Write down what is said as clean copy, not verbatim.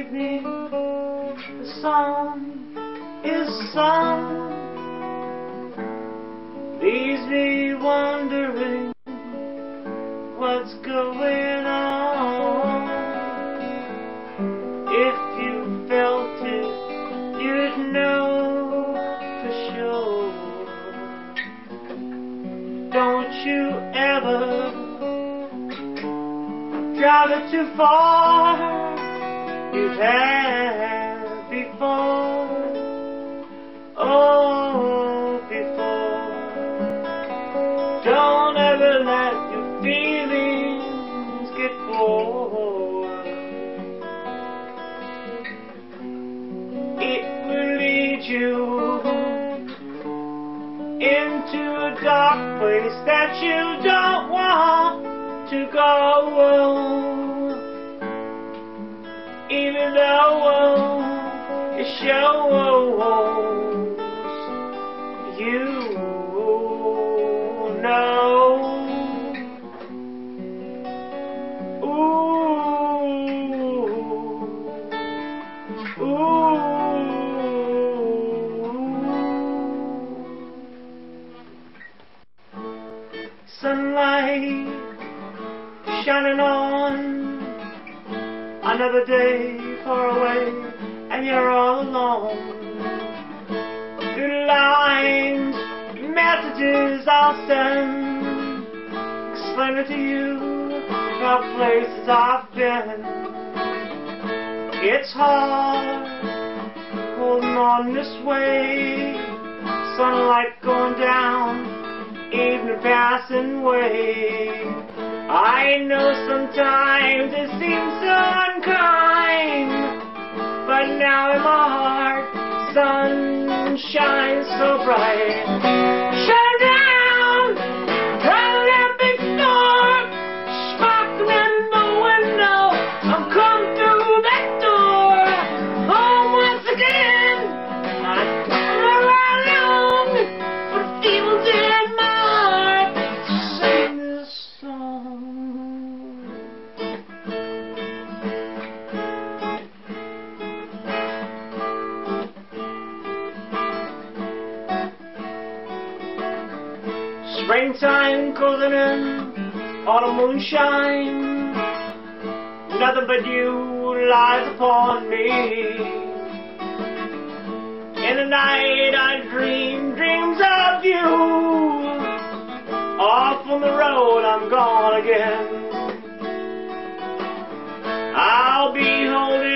evening the song is sung, leaves me wondering what's going on. If you felt it, you'd know for sure. Don't you ever drive it too far. You've had before, oh, before. Don't ever let your feelings get bored. It will lead you into a dark place that you don't want to go. Even though it shows you know. Ooh, ooh. Sunlight shining on another day far away, and you're all alone. Through lines, messages I'll send, explaining to you about places I've been. It's hard holding on this way, sunlight going down, evening passing away. I know sometimes it seems so unkind, but now in my heart, sun shines so bright. Shut down, turn that big storm, sparkling in the window. I'm coming through that door, home once again. I don't know how long, but it feels in my heart to sing this song. Springtime closing in, autumn moonshine, nothing but you lies upon me. In the night I dream dreams of you. Off on the road I'm gone again. I'll be holding